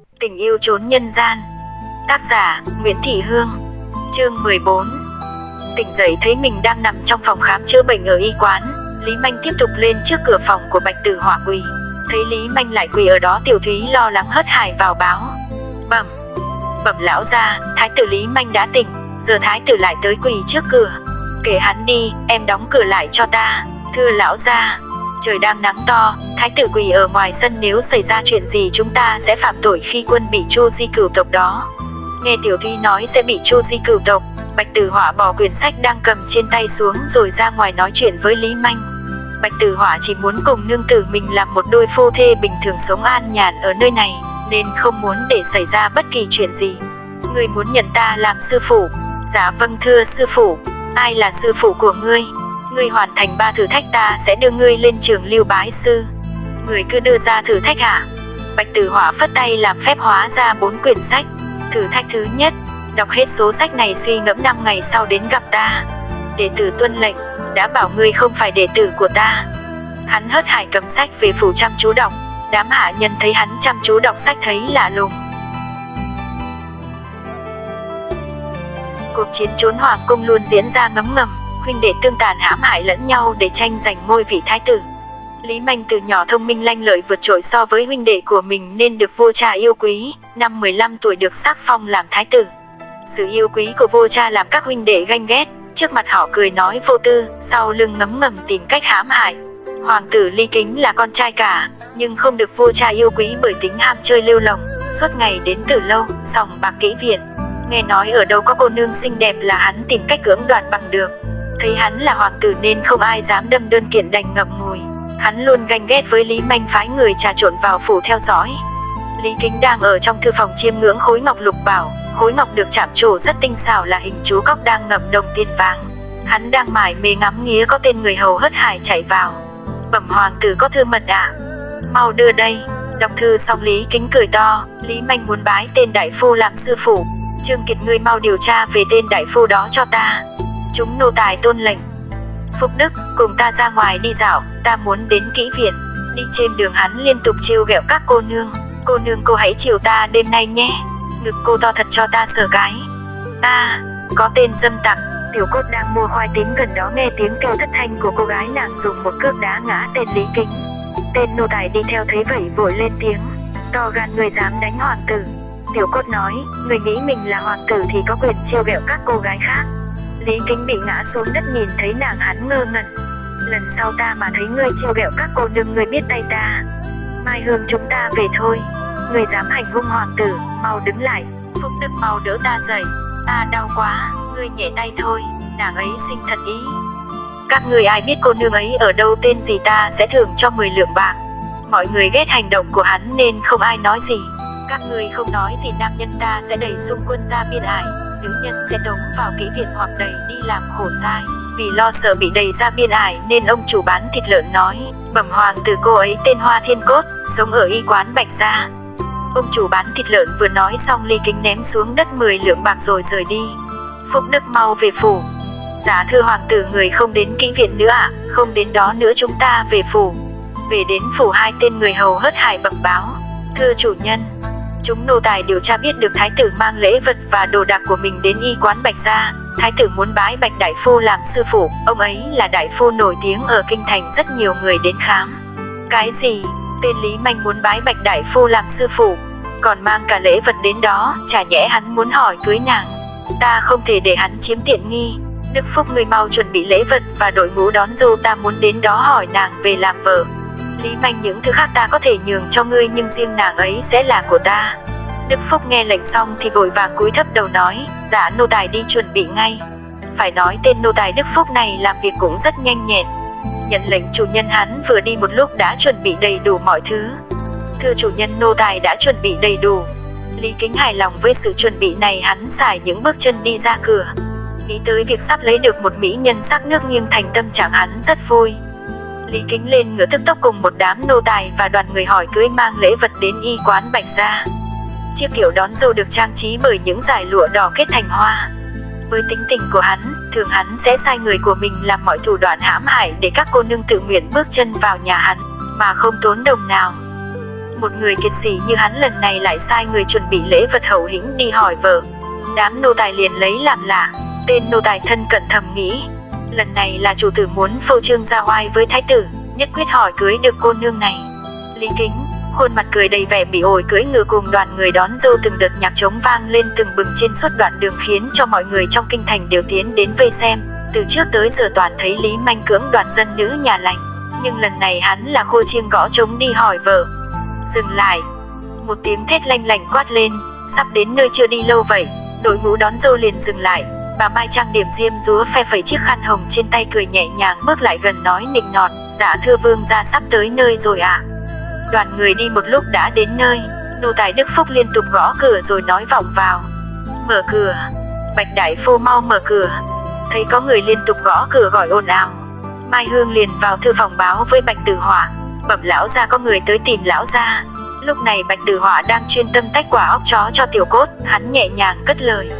Tình yêu trốn nhân gian. Tác giả Nguyễn Thị Hương. Chương 14. Tỉnh dậy thấy mình đang nằm trong phòng khám chữa bệnh ở y quán, Lý Manh tiếp tục lên trước cửa phòng của Bạch Tử Họa quỳ. Thấy Lý Manh lại quỳ ở đó, Tiểu Thúy lo lắng hớt hải vào báo. Bẩm lão gia, thái tử Lý Manh đã tỉnh. Giờ thái tử lại tới quỳ trước cửa. Kể hắn đi, em đóng cửa lại cho ta. Thưa lão gia. Trời đang nắng to, thái tử quỳ ở ngoài sân, nếu xảy ra chuyện gì chúng ta sẽ phạm tội khi quân bị Chu Di cửu tộc đó. Nghe Tiểu Thúy nói sẽ bị Chu Di cửu tộc, Bạch Tử Họa bỏ quyển sách đang cầm trên tay xuống rồi ra ngoài nói chuyện với Lý Manh. Bạch Tử Họa chỉ muốn cùng nương tử mình làm một đôi phu thê bình thường sống an nhàn ở nơi này, nên không muốn để xảy ra bất kỳ chuyện gì. Ngươi muốn nhận ta làm sư phụ? Dạ vâng thưa sư phụ. Ai là sư phụ của ngươi? Ngươi hoàn thành 3 thử thách ta sẽ đưa ngươi lên trường lưu bái sư. Ngươi cứ đưa ra thử thách hả? Bạch Tử Họa phất tay làm phép hóa ra 4 quyển sách. Thử thách thứ nhất, đọc hết số sách này suy ngẫm 5 ngày sau đến gặp ta. Đệ tử tuân lệnh. Đã bảo ngươi không phải đệ tử của ta. Hắn hớt hải cầm sách về phủ chăm chú đọc. Đám hạ nhân thấy hắn chăm chú đọc sách thấy lạ lùng. Cuộc chiến trốn hoàng cung luôn diễn ra ngấm ngầm, huynh đệ tương tàn hãm hại lẫn nhau để tranh giành ngôi vị thái tử. Lý Manh từ nhỏ thông minh lanh lợi vượt trội so với huynh đệ của mình nên được vua cha yêu quý, năm 15 tuổi được sắc phong làm thái tử. Sự yêu quý của vua cha làm các huynh đệ ganh ghét, trước mặt họ cười nói vô tư, sau lưng ngấm ngầm tìm cách hãm hại. Hoàng tử Lý Kính là con trai cả, nhưng không được vua cha yêu quý bởi tính ham chơi lêu lồng, suốt ngày đến từ lâu, sòng bạc kỹ viện. Nghe nói ở đâu có cô nương xinh đẹp là hắn tìm cách cưỡng đoạt bằng được. Thấy hắn là hoàng tử nên không ai dám đâm đơn kiện, đành ngậm ngùi. Hắn luôn ganh ghét với Lý Manh, phái người trà trộn vào phủ theo dõi. Lý Kính đang ở trong thư phòng chiêm ngưỡng khối ngọc lục bảo. Khối ngọc được chạm trổ rất tinh xảo là hình chú cóc đang ngậm đồng tiền vàng. Hắn đang mải mê ngắm nghía, có tên người hầu hớt hải chạy vào. Bẩm hoàng tử, có thư mật ạ. Mau đưa đây. Đọc thư xong Lý Kính cười to. Lý Manh muốn bái tên đại phu làm sư phụ. Trương Kiệt, ngươi mau điều tra về tên đại phu đó cho ta. Chúng nô tài tôn lệnh. Phúc Đức, cùng ta ra ngoài đi dạo, ta muốn đến kỹ viện. Đi trên đường hắn liên tục trêu ghẹo các cô nương. Cô nương, cô hãy chiều ta đêm nay nhé. Ngực cô to thật cho ta sờ cái. Có tên dâm tặc. Tiểu Cốt đang mua khoai tím gần đó, nghe tiếng kêu thất thanh của cô gái, nàng dùng một cước đá ngã tên Lý Kính. Tên nô tài đi theo thấy vậy vội lên tiếng. To gan, người dám đánh hoàng tử. Tiểu Cốt nói, người nghĩ mình là hoàng tử thì có quyền trêu ghẹo các cô gái khác. Lý Kính bị ngã xuống đất, nhìn thấy nàng hắn ngơ ngẩn. Lần sau ta mà thấy ngươi trêu ghẹo các cô nương, ngươi biết tay ta. Mai hương, chúng ta về thôi. Người dám hành hung hoàng tử, mau đứng lại. Phúc Đức, mau đỡ ta dậy. Ta đau quá. Ngươi nhẹ tay thôi, nàng ấy xinh thật ý. Các người ai biết cô nương ấy ở đâu, tên gì, ta sẽ thưởng cho 10 lượng bạc. Mọi người ghét hành động của hắn nên không ai nói gì. Các người không nói gì, nam nhân ta sẽ đẩy xung quân ra biên ải, nữ nhân sẽ tống vào kỹ viện hoặc đẩy đi làm khổ sai. Vì lo sợ bị đẩy ra biên ải nên ông chủ bán thịt lợn nói, bẩm hoàng tử, cô ấy tên Hoa Thiên Cốt, sống ở y quán Bạch Gia. Ông chủ bán thịt lợn vừa nói xong, Lý Kính ném xuống đất 10 lượng bạc rồi rời đi. Phúc Đức, mau về phủ. Dạ thưa hoàng tử, người không đến kỹ viện nữa ạ. Không đến đó nữa, chúng ta về phủ. Về đến phủ, 2 tên người hầu hớt hải bẩm báo. Thưa chủ nhân, chúng nô tài điều tra biết được thái tử mang lễ vật và đồ đạc của mình đến y quán Bạch Gia. Thái tử muốn bái Bạch đại phu làm sư phụ. Ông ấy là đại phu nổi tiếng ở kinh thành, rất nhiều người đến khám. Cái gì? Tên Lý Manh muốn bái Bạch đại phu làm sư phụ, còn mang cả lễ vật đến đó, chả nhẽ hắn muốn hỏi cưới nàng. Ta không thể để hắn chiếm tiện nghi. Đức Phúc, người mau chuẩn bị lễ vật và đội ngũ đón dâu, ta muốn đến đó hỏi nàng về làm vợ. Lý Manh, những thứ khác ta có thể nhường cho ngươi, nhưng riêng nàng ấy sẽ là của ta. Đức Phúc nghe lệnh xong thì vội vàng cúi thấp đầu nói, dạ nô tài đi chuẩn bị ngay. Phải nói tên nô tài Đức Phúc này làm việc cũng rất nhanh nhẹn. Nhận lệnh chủ nhân, hắn vừa đi một lúc đã chuẩn bị đầy đủ mọi thứ. Thưa chủ nhân, nô tài đã chuẩn bị đầy đủ. Lý Kính hài lòng với sự chuẩn bị này, hắn sải những bước chân đi ra cửa. Nghĩ tới việc sắp lấy được một mỹ nhân sắc nước nghiêng thành, tâm trạng hắn rất vui. Lý Kính lên ngựa tức tốc cùng một đám nô tài và đoàn người hỏi cưới mang lễ vật đến y quán Bạch Gia. Chiếc kiệu đón dâu được trang trí bởi những dải lụa đỏ kết thành hoa. Với tính tình của hắn, thường hắn sẽ sai người của mình làm mọi thủ đoạn hãm hại để các cô nương tự nguyện bước chân vào nhà hắn mà không tốn đồng nào. Một người kiệt sĩ như hắn lần này lại sai người chuẩn bị lễ vật hậu hĩnh đi hỏi vợ. Đám nô tài liền lấy làm lạ. Tên nô tài thân cận thầm nghĩ, lần này là chủ tử muốn phô trương ra oai với thái tử, nhất quyết hỏi cưới được cô nương này. Lý Kính, khuôn mặt cười đầy vẻ bỉ ổi cưỡi ngựa cùng đoàn người đón dâu, từng đợt nhạc trống vang lên từng bừng trên suốt đoạn đường khiến cho mọi người trong kinh thành đều tiến đến vây xem. Từ trước tới giờ toàn thấy Lý Manh cưỡng đoạt dân nữ nhà lành, nhưng lần này hắn là khua chiêng gõ trống đi hỏi vợ. Dừng lại! Một tiếng thét lanh lảnh quát lên, sắp đến nơi chưa đi lâu vậy. Đội ngũ đón dâu liền dừng lại. Bà Mai trang điểm diêm dúa phe phẩy chiếc khăn hồng trên tay, cười nhẹ nhàng bước lại gần nói nịnh nọt, dạ thưa vương gia sắp tới nơi rồi ạ. Đoàn người đi một lúc đã đến nơi. Nô tài Đức Phúc liên tục gõ cửa rồi nói vọng vào. Mở cửa! Bạch đại phu mau mở cửa! Thấy có người liên tục gõ cửa gọi ồn ào, Mai Hương liền vào thư phòng báo với Bạch Tử Họa, bẩm lão gia có người tới tìm lão gia. Lúc này Bạch Tử Họa đang chuyên tâm tách quả óc chó cho Tiểu Cốt, hắn nhẹ nhàng cất lời.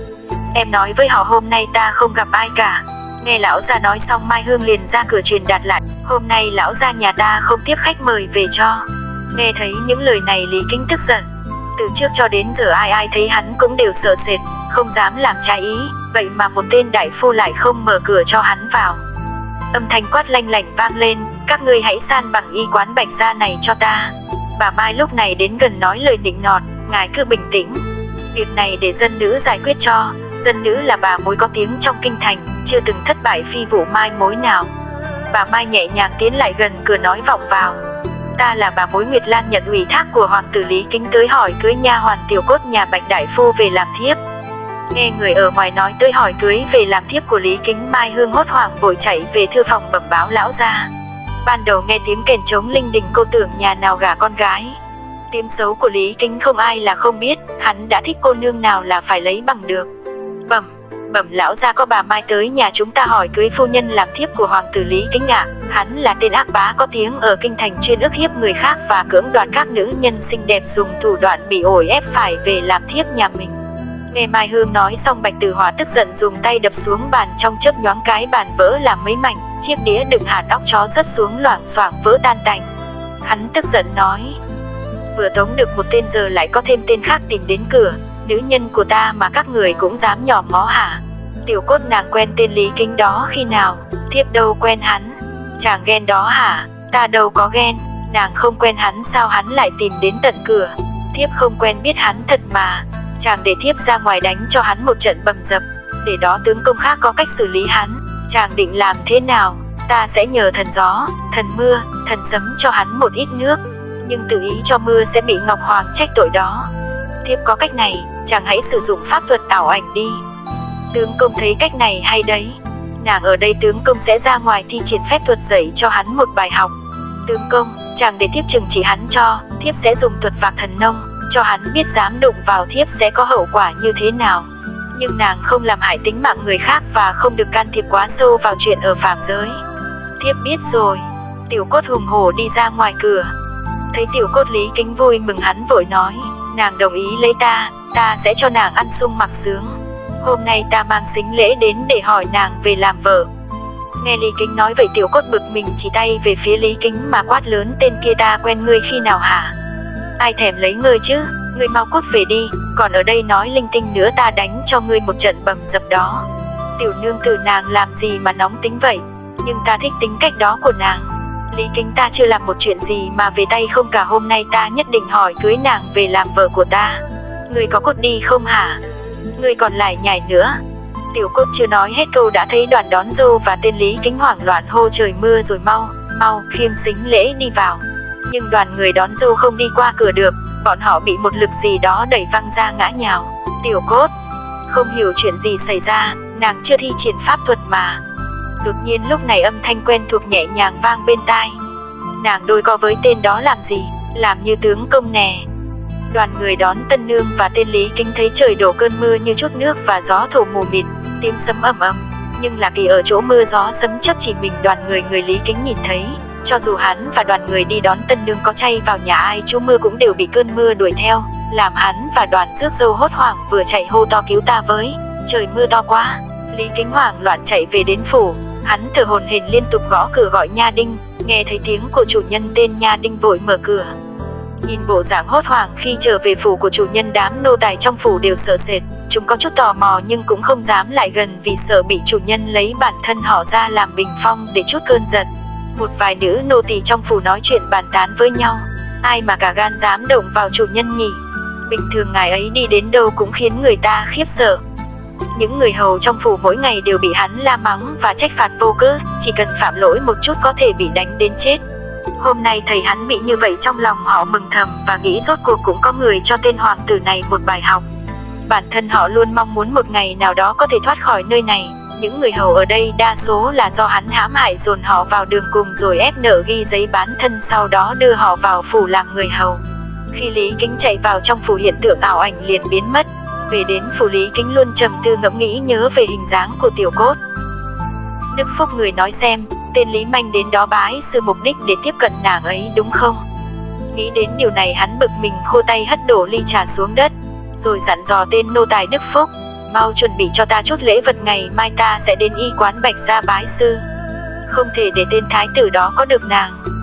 Em nói với họ hôm nay ta không gặp ai cả. Nghe lão gia nói xong, Mai Hương liền ra cửa truyền đạt lại, hôm nay lão gia nhà ta không tiếp khách mời về cho. Nghe thấy những lời này Lý Kính tức giận. Từ trước cho đến giờ ai ai thấy hắn cũng đều sợ sệt, không dám làm trái ý, vậy mà một tên đại phu lại không mở cửa cho hắn vào. Âm thanh quát lanh lảnh vang lên, các ngươi hãy san bằng y quán Bạch gia này cho ta. Bà Mai lúc này đến gần nói lời nịnh nọt, ngài cứ bình tĩnh. Việc này để dân nữ giải quyết cho. Dân nữ là bà mối có tiếng trong kinh thành, chưa từng thất bại phi vụ mai mối nào. Bà Mai nhẹ nhàng tiến lại gần cửa nói vọng vào. Ta là bà mối Nguyệt Lan, nhận ủy thác của hoàng tử Lý Kính tới hỏi cưới nha hoàn Tiểu Cốt nhà Bạch đại phu về làm thiếp. Nghe người ở ngoài nói tới hỏi cưới về làm thiếp của Lý Kính, Mai Hương hốt hoảng vội chạy về thư phòng bẩm báo lão gia. Ban đầu nghe tiếng kèn trống linh đình, cô tưởng nhà nào gả con gái. Tiếng xấu của Lý Kính không ai là không biết, hắn đã thích cô nương nào là phải lấy bằng được. Bẩm lão gia, có bà Mai tới nhà chúng ta hỏi cưới phu nhân làm thiếp của hoàng tử Lý Kính ạ. Hắn là tên ác bá có tiếng ở kinh thành, chuyên ức hiếp người khác và cưỡng đoạt các nữ nhân xinh đẹp, dùng thủ đoạn bị ổi ép phải về làm thiếp nhà mình. Nghe Mai Hương nói xong, Bạch Tử Họa tức giận dùng tay đập xuống bàn, trong chớp nhoáng cái bàn vỡ làm mấy mảnh, chiếc đĩa đựng hạt óc chó rớt xuống loảng xoảng vỡ tan tành. Hắn tức giận nói, vừa tống được một tên giờ lại có thêm tên khác tìm đến cửa. Nữ nhân của ta mà các người cũng dám nhòm ngó hả? Tiểu Cốt nàng quen tên Lý Kính đó khi nào? Thiếp đâu quen hắn. Chàng ghen đó hả? Ta đâu có ghen. Nàng không quen hắn sao hắn lại tìm đến tận cửa? Thiếp không quen biết hắn thật mà. Chàng để thiếp ra ngoài đánh cho hắn một trận bầm dập, để đó tướng công khác có cách xử lý hắn. Chàng định làm thế nào? Ta sẽ nhờ thần gió, thần mưa, thần sấm cho hắn một ít nước, nhưng tự ý cho mưa sẽ bị Ngọc Hoàng trách tội đó. Thiếp có cách này, chàng hãy sử dụng pháp thuật ảo ảnh đi. Tướng công thấy cách này hay đấy. Nàng ở đây, tướng công sẽ ra ngoài thi triển phép thuật dạy cho hắn một bài học. Tướng công, chàng để thiếp trừng trị hắn cho. Thiếp sẽ dùng thuật vạc thần nông, cho hắn biết dám đụng vào thiếp sẽ có hậu quả như thế nào. Nhưng nàng không làm hại tính mạng người khác và không được can thiệp quá sâu vào chuyện ở phàm giới. Thiếp biết rồi. Tiểu Cốt hùng hổ đi ra ngoài cửa. Thấy Tiểu Cốt, Lý Kính vui mừng, hắn vội nói, nàng đồng ý lấy ta, ta sẽ cho nàng ăn sung mặc sướng. Hôm nay ta mang sính lễ đến để hỏi nàng về làm vợ. Nghe Lý Kính nói vậy, Tiểu Cốt bực mình chỉ tay về phía Lý Kính mà quát lớn, tên kia ta quen ngươi khi nào hả? Ai thèm lấy ngươi chứ? Ngươi mau cút về đi, còn ở đây nói linh tinh nữa ta đánh cho ngươi một trận bầm dập đó. Tiểu nương tử nàng làm gì mà nóng tính vậy? Nhưng ta thích tính cách đó của nàng. Lý Kính ta chưa làm một chuyện gì mà về tay không cả, hôm nay ta nhất định hỏi cưới nàng về làm vợ của ta. Ngươi có cút đi không hả? Ngươi còn lại nhảy nữa. Tiểu Cốt chưa nói hết câu đã thấy đoàn đón dâu và tên Lý Kính hoảng loạn hô trời mưa rồi, mau khiêng sính lễ đi vào. Nhưng đoàn người đón dâu không đi qua cửa được, bọn họ bị một lực gì đó đẩy văng ra ngã nhào. Tiểu Cốt không hiểu chuyện gì xảy ra, nàng chưa thi triển pháp thuật mà. Đột nhiên lúc này âm thanh quen thuộc nhẹ nhàng vang bên tai. Nàng đôi co với tên đó làm gì? Làm như tướng công nè. Đoàn người đón tân nương và tên Lý Kính thấy trời đổ cơn mưa như chút nước và gió thổi mù mịt, tiếng sấm ầm ầm. Nhưng là kỳ ở chỗ mưa gió sấm chớp chỉ mình đoàn người Lý Kính nhìn thấy. Cho dù hắn và đoàn người đi đón tân nương có chay vào nhà ai chú mưa cũng đều bị cơn mưa đuổi theo, làm hắn và đoàn rước dâu hốt hoảng vừa chạy hô to cứu ta với, trời mưa to quá. Lý Kính hoảng loạn chạy về đến phủ, hắn thở hổn hển liên tục gõ cửa gọi nha đinh, nghe thấy tiếng của chủ nhân tên nha đinh vội mở cửa. Nhìn bộ dạng hốt hoảng khi trở về phủ của chủ nhân, đám nô tài trong phủ đều sợ sệt. Chúng có chút tò mò nhưng cũng không dám lại gần vì sợ bị chủ nhân lấy bản thân họ ra làm bình phong để trút cơn giận. Một vài nữ nô tỳ trong phủ nói chuyện bàn tán với nhau. Ai mà cả gan dám động vào chủ nhân nhỉ? Bình thường ngài ấy đi đến đâu cũng khiến người ta khiếp sợ. Những người hầu trong phủ mỗi ngày đều bị hắn la mắng và trách phạt vô cớ, chỉ cần phạm lỗi một chút có thể bị đánh đến chết. Hôm nay thấy hắn bị như vậy, trong lòng họ mừng thầm và nghĩ rốt cuộc cũng có người cho tên hoàng tử này một bài học. Bản thân họ luôn mong muốn một ngày nào đó có thể thoát khỏi nơi này. Những người hầu ở đây đa số là do hắn hãm hại dồn họ vào đường cùng rồi ép nợ ghi giấy bán thân, sau đó đưa họ vào phủ làm người hầu. Khi Lý Kính chạy vào trong phủ, hiện tượng ảo ảnh liền biến mất. Về đến phủ, Lý Kính luôn trầm tư ngẫm nghĩ nhớ về hình dáng của Tiểu Cốt. Đức Phúc người nói xem, tên Lý Manh đến đó bái sư mục đích để tiếp cận nàng ấy đúng không? Nghĩ đến điều này, hắn bực mình khô tay hất đổ ly trà xuống đất, rồi dặn dò tên nô tài Đức Phúc, mau chuẩn bị cho ta chút lễ vật, ngày mai ta sẽ đến y quán Bạch Gia bái sư. Không thể để tên thái tử đó có được nàng.